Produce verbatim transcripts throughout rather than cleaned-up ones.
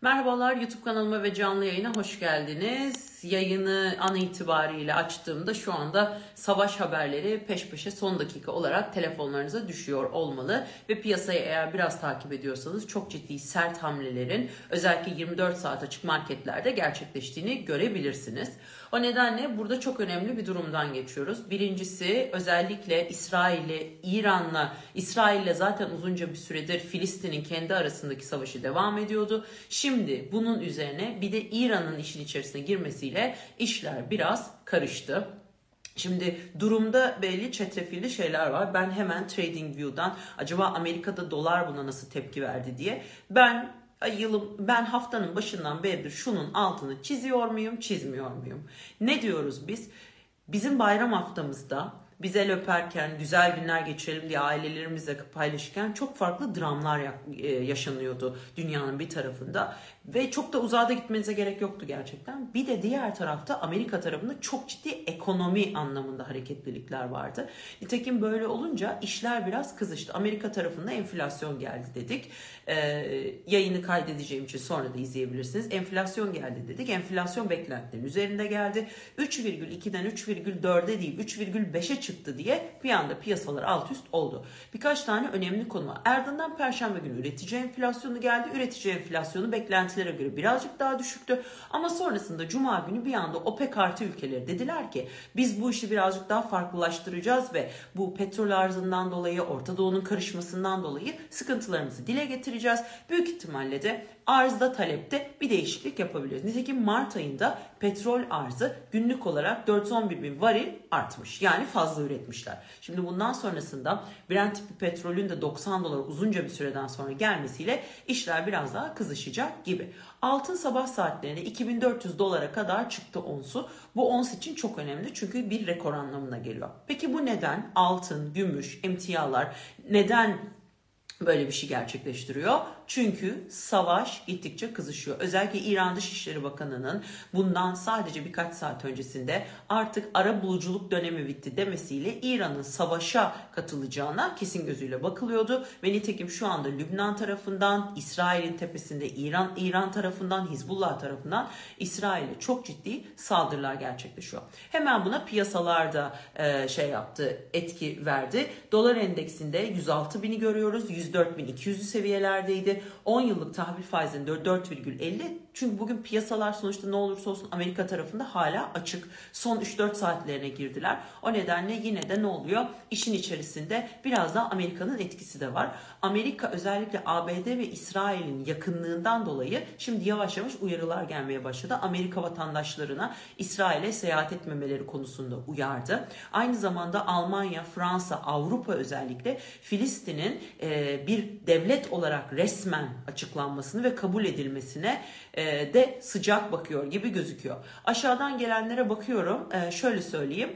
Merhabalar, YouTube kanalıma ve canlı yayına hoş geldiniz. Yayını an itibariyle açtığımda şu anda savaş haberleri peş peşe son dakika olarak telefonlarınıza düşüyor olmalı. Ve piyasayı eğer biraz takip ediyorsanız çok ciddi sert hamlelerin özellikle yirmi dört saat açık marketlerde gerçekleştiğini görebilirsiniz. O nedenle burada çok önemli bir durumdan geçiyoruz. Birincisi özellikle İsrail'le, İran'la, İsrail'le zaten uzunca bir süredir Filistin'in kendi arasındaki savaşı devam ediyordu. Şimdi bunun üzerine bir de İran'ın işin içerisine girmesiyle işler biraz karıştı. Şimdi durumda belli çetrefilli şeyler var. Ben hemen TradingView'dan acaba Amerika'da dolar buna nasıl tepki verdi diye ben yılım ben haftanın başından beridir şunun altını çiziyor muyum, çizmiyor muyum? Ne diyoruz biz? Bizim bayram haftamızda biz el öperken, güzel günler geçirelim diye ailelerimizle paylaşırken çok farklı dramlar yaşanıyordu dünyanın bir tarafında. Ve çok da uzağa da gitmenize gerek yoktu gerçekten. Bir de diğer tarafta Amerika tarafında çok ciddi ekonomi anlamında hareketlilikler vardı. Nitekim böyle olunca işler biraz kızıştı. Amerika tarafında enflasyon geldi dedik. Ee, yayını kaydedeceğim için sonra da izleyebilirsiniz. Enflasyon geldi dedik. Enflasyon beklentilerin üzerinde geldi. üç virgül ikiden üç virgül dörde değil üç virgül beşe çıktı diye bir anda piyasalar alt üst oldu. Birkaç tane önemli konu var. Ardından Perşembe günü üretici enflasyonu geldi. Üretici enflasyonu beklentilere göre birazcık daha düşüktü. Ama sonrasında Cuma günü bir anda OPEC artı ülkeleri dediler ki biz bu işi birazcık daha farklılaştıracağız ve bu petrol arzından dolayı, Orta Doğu'nun karışmasından dolayı sıkıntılarımızı dile getireceğiz. Büyük ihtimalle de arzda, talepte bir değişiklik yapabiliriz. Nitekim Mart ayında petrol arzı günlük olarak dört yüz on bir bin varil artmış. Yani fazla üretmişler. Şimdi bundan sonrasında Brent tipi petrolün de doksan dolar uzunca bir süreden sonra gelmesiyle işler biraz daha kızışacak gibi. Altın sabah saatlerinde iki bin dört yüz dolara kadar çıktı onsu. Bu ons için çok önemli çünkü bir rekor anlamına geliyor. Peki bu neden? Altın, gümüş, emtialar neden böyle bir şey gerçekleştiriyor? Çünkü savaş gittikçe kızışıyor. Özellikle İran Dışişleri Bakanı'nın bundan sadece birkaç saat öncesinde artık ara buluculuk dönemi bitti demesiyle İran'ın savaşa katılacağına kesin gözüyle bakılıyordu. Ve nitekim şu anda Lübnan tarafından, İsrail'in tepesinde İran İran tarafından, Hizbullah tarafından İsrail'e çok ciddi saldırılar gerçekleşiyor. Hemen buna piyasalarda e, şey yaptı, etki verdi. Dolar endeksinde yüz altı bini görüyoruz. yüz dört bin iki yüzlü seviyelerdeydi. on yıllık tahvil faizinde dört virgül elli. Çünkü bugün piyasalar sonuçta ne olursa olsun Amerika tarafında hala açık. Son üç dört saatlerine girdiler. O nedenle yine de ne oluyor? İşin içerisinde biraz da Amerika'nın etkisi de var. Amerika özellikle A B D ve İsrail'in yakınlığından dolayı şimdi yavaş yavaş uyarılar gelmeye başladı. Amerika vatandaşlarına İsrail'e seyahat etmemeleri konusunda uyardı. Aynı zamanda Almanya, Fransa, Avrupa özellikle Filistin'in e, bir devlet olarak resmen açıklanmasını ve kabul edilmesine e, de sıcak bakıyor gibi gözüküyor. Aşağıdan gelenlere bakıyorum. E, şöyle söyleyeyim.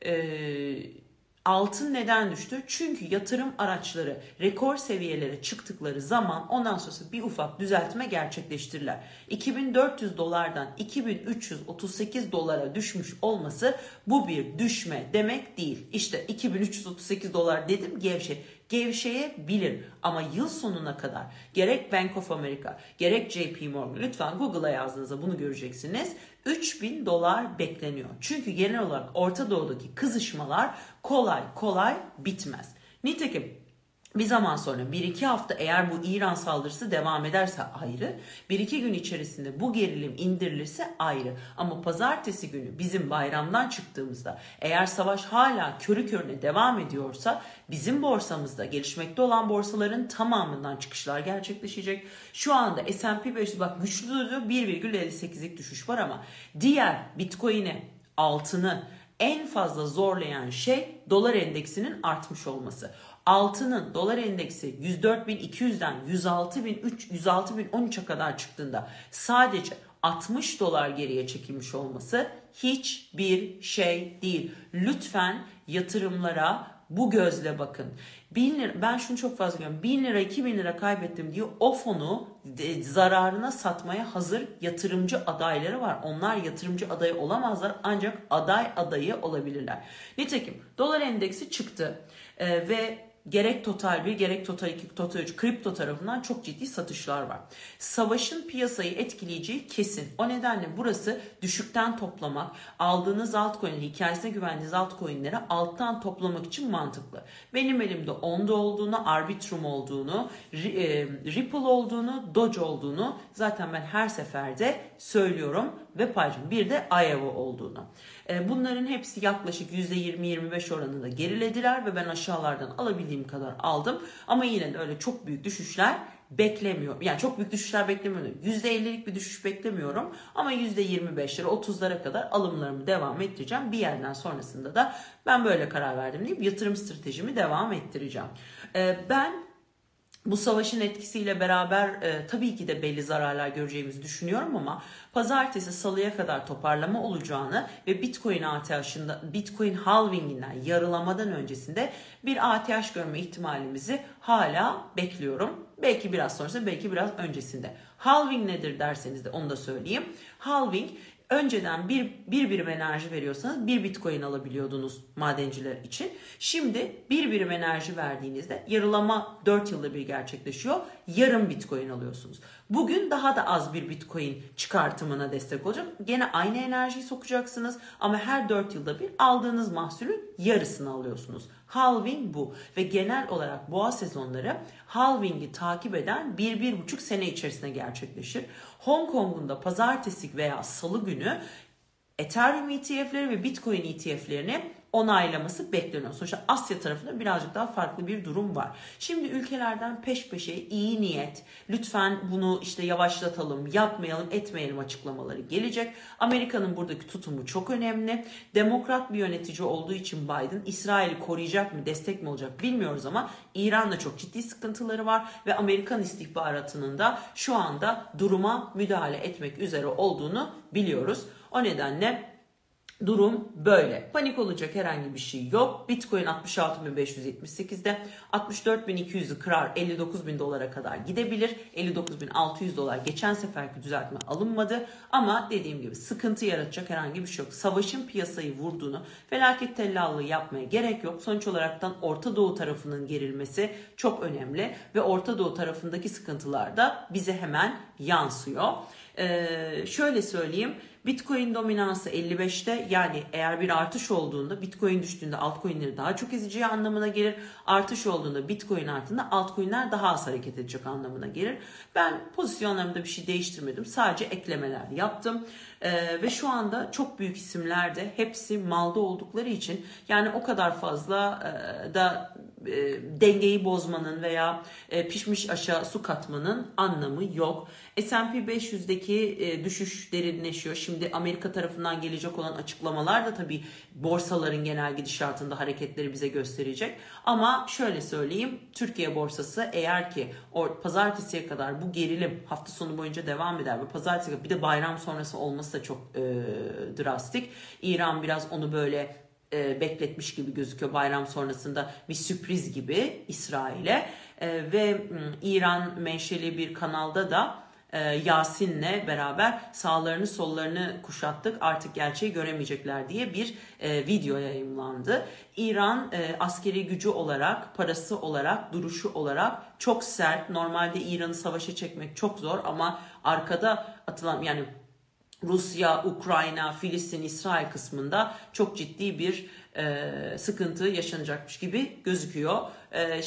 E, Altın neden düştü? Çünkü yatırım araçları rekor seviyelere çıktıkları zaman ondan sonra bir ufak düzeltme gerçekleştirirler. iki bin dört yüz dolardan iki bin üç yüz otuz sekiz dolara düşmüş olması bu bir düşme demek değil. İşte iki bin üç yüz otuz sekiz dolar dedim gevşe. Gevşeyebilir ama yıl sonuna kadar gerek Bank of America gerek J P Morgan, lütfen Google'a yazdığınızda bunu göreceksiniz, üç bin dolar bekleniyor. Çünkü genel olarak Orta Doğu'daki kızışmalar kolay kolay bitmez. Nitekim bir zaman sonra bir iki hafta eğer bu İran saldırısı devam ederse ayrı, bir iki gün içerisinde bu gerilim indirilirse ayrı. Ama pazartesi günü bizim bayramdan çıktığımızda eğer savaş hala körü körüne devam ediyorsa bizim borsamızda gelişmekte olan borsaların tamamından çıkışlar gerçekleşecek. Şu anda S and P beş yüz bak güçlü duruyor, bir virgül elli sekizlik düşüş var ama diğer Bitcoin'i, altını en fazla zorlayan şey dolar endeksinin artmış olması. Altının dolar endeksi yüz dört bin iki yüzden yüz altı bin üç yüz altı bin on üçe kadar çıktığında sadece altmış dolar geriye çekilmiş olması hiçbir şey değil. Lütfen yatırımlara bu gözle bakın. Bin lira, ben şunu çok fazla görüyorum. bin lira iki bin lira kaybettim diye o fonu de, zararına satmaya hazır yatırımcı adayları var. Onlar yatırımcı adayı olamazlar ancak aday adayı olabilirler. Nitekim dolar endeksi çıktı ee, ve gerek Total bir gerek Total iki, Total üç kripto tarafından çok ciddi satışlar var. Savaşın piyasayı etkileyeceği kesin. O nedenle burası düşükten toplamak, aldığınız altcoin, hikayesine güvendiğiniz altcoin'leri alttan toplamak için mantıklı. Benim elimde Ondo olduğunu, Arbitrum olduğunu, Ripple olduğunu, Doge olduğunu zaten ben her seferde söylüyorum ve paylaşıyorum. Bir de I O olduğunu. Bunların hepsi yaklaşık yüzde yirmi yirmi beş oranında gerilediler ve ben aşağılardan alabildiğim kadar aldım. Ama yine de öyle çok büyük düşüşler beklemiyorum. Yani çok büyük düşüşler beklemiyorum. yüzde ellilik bir düşüş beklemiyorum. Ama yüzde yirmi beşlere otuzlara kadar alımlarımı devam ettireceğim. Bir yerden sonrasında da ben böyle karar verdim deyip yatırım stratejimi devam ettireceğim. Ben bu savaşın etkisiyle beraber e, tabii ki de belli zararlar göreceğimizi düşünüyorum ama pazartesi salıya kadar toparlama olacağını ve Bitcoin A T H'ında Bitcoin halvinginden yarılamadan öncesinde bir A T H görme ihtimalimizi hala bekliyorum. Belki biraz sonrasında, belki biraz öncesinde. Halving nedir derseniz de onu da söyleyeyim. Halving, önceden bir, bir birim enerji veriyorsanız bir bitcoin alabiliyordunuz madenciler için. Şimdi bir birim enerji verdiğinizde yarılama dört yılda bir gerçekleşiyor. Yarım bitcoin alıyorsunuz. Bugün daha da az bir bitcoin çıkartımına destek olacak. Gene aynı enerjiyi sokacaksınız ama her dört yılda bir aldığınız mahsulün yarısını alıyorsunuz. Halving bu ve genel olarak boğa sezonları halving'i takip eden bir bir buçuk sene içerisinde gerçekleşir. Hong Kong'un da pazartesi veya salı günü Ethereum E T F'leri ve Bitcoin E T F'lerini onaylaması bekleniyor. Sonuçta Asya tarafında birazcık daha farklı bir durum var. Şimdi ülkelerden peş peşe iyi niyet, lütfen bunu işte yavaşlatalım, yapmayalım, etmeyelim açıklamaları gelecek. Amerika'nın buradaki tutumu çok önemli. Demokrat bir yönetici olduğu için Biden İsrail'i koruyacak mı, destek mi olacak bilmiyoruz ama İran'la çok ciddi sıkıntıları var ve Amerikan istihbaratının da şu anda duruma müdahale etmek üzere olduğunu biliyoruz. O nedenle durum böyle. Panik olacak herhangi bir şey yok. Bitcoin altmış altı bin beş yüz yetmiş sekizde, altmış dört bin iki yüzü kırar, elli dokuz bin dolara kadar gidebilir. elli dokuz bin altı yüz dolar geçen seferki düzeltme alınmadı. Ama dediğim gibi sıkıntı yaratacak herhangi bir şey yok. Savaşın piyasayı vurduğunu, felaket tellallığı yapmaya gerek yok. Sonuç olaraktan Orta Doğu tarafının gerilmesi çok önemli ve Orta Doğu tarafındaki sıkıntılar da bize hemen yansıyor. Ee, şöyle söyleyeyim. Bitcoin dominansı elli beşte, yani eğer bir artış olduğunda Bitcoin düştüğünde altcoin'leri daha çok ezeceği anlamına gelir. Artış olduğunda Bitcoin arttığında altcoin'ler daha az hareket edecek anlamına gelir. Ben pozisyonlarımda bir şey değiştirmedim. Sadece eklemeler yaptım. Ee, ve şu anda çok büyük isimler de hepsi malda oldukları için yani o kadar fazla e, da e, dengeyi bozmanın veya e, pişmiş aşağı su katmanın anlamı yok. S and P beş yüzdeki e, düşüş derinleşiyor. Şimdi Amerika tarafından gelecek olan açıklamalar da tabii borsaların genel gidişatında hareketleri bize gösterecek. Ama şöyle söyleyeyim, Türkiye borsası eğer ki o pazartesiye kadar bu gerilim hafta sonu boyunca devam eder ve pazartesi bir de bayram sonrası olması da çok e, drastik. İran biraz onu böyle e, bekletmiş gibi gözüküyor bayram sonrasında, bir sürpriz gibi İsrail'e e, ve m, İran menşeli bir kanalda da Yasin'le beraber sağlarını sollarını kuşattık, artık gerçeği göremeyecekler diye bir e, video yayımlandı. İran e, askeri gücü olarak, parası olarak, duruşu olarak çok sert. Normalde İran'ı savaşa çekmek çok zor ama arkada atılan, yani Rusya, Ukrayna, Filistin, İsrail kısmında çok ciddi bir e, sıkıntı yaşanacakmış gibi gözüküyor. E,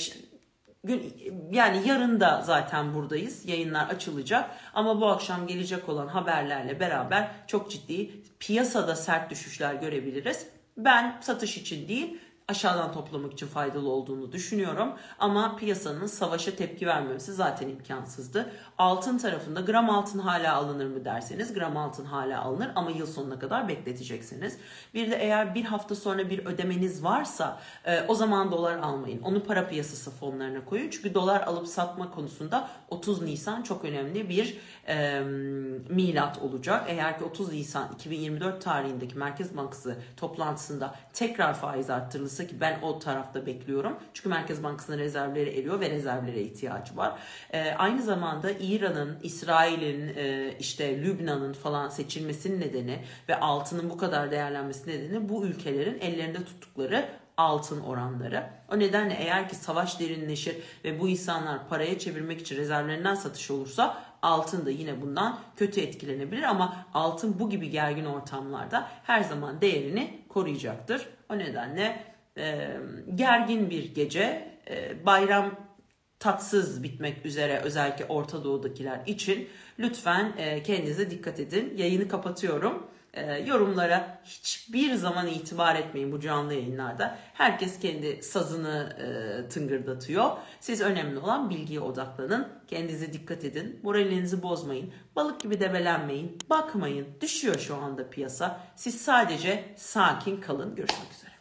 Yani yarın da zaten buradayız. Yayınlar açılacak. Ama bu akşam gelecek olan haberlerle beraber çok ciddi piyasada sert düşüşler görebiliriz. Ben satış için değil, aşağıdan toplamak için faydalı olduğunu düşünüyorum. Ama piyasanın savaşa tepki vermemesi zaten imkansızdı. Altın tarafında gram altın hala alınır mı derseniz, gram altın hala alınır ama yıl sonuna kadar bekleteceksiniz. Bir de eğer bir hafta sonra bir ödemeniz varsa e, o zaman dolar almayın. Onu para piyasası fonlarına koyun. Çünkü dolar alıp satma konusunda otuz Nisan çok önemli bir e, milat olacak. Eğer ki otuz Nisan iki bin yirmi dört tarihindeki Merkez Bankası toplantısında tekrar faiz arttırılırsa, ki ben o tarafta bekliyorum. Çünkü Merkez Bankası'nın rezervleri eriyor ve rezervlere ihtiyacı var. E, aynı zamanda İran'ın, İsrail'in, e, işte Lübnan'ın falan seçilmesinin nedeni ve altının bu kadar değerlenmesi nedeni bu ülkelerin ellerinde tuttukları altın oranları. O nedenle eğer ki savaş derinleşir ve bu insanlar paraya çevirmek için rezervlerinden satış olursa altın da yine bundan kötü etkilenebilir. Ama altın bu gibi gergin ortamlarda her zaman değerini koruyacaktır. O nedenle e, gergin bir gece, e, bayram tatsız bitmek üzere özellikle Orta Doğu'dakiler için lütfen e, kendinize dikkat edin. Yayını kapatıyorum. E, yorumlara hiçbir zaman itibar etmeyin bu canlı yayınlarda. Herkes kendi sazını e, tıngırdatıyor. Siz önemli olan bilgiye odaklanın. Kendinize dikkat edin. Moralinizi bozmayın. Balık gibi debelenmeyin. Bakmayın. Düşüyor şu anda piyasa. Siz sadece sakin kalın. Görüşmek üzere.